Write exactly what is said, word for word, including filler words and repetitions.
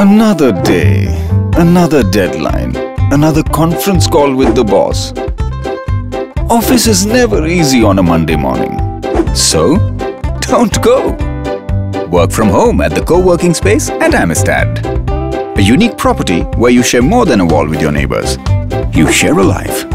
Another day, another deadline, another conference call with the boss. Office is never easy on a Monday morning. So, don't go. Work from home at the co-working space at Amistad. A unique property where you share more than a wall with your neighbors. You share a life.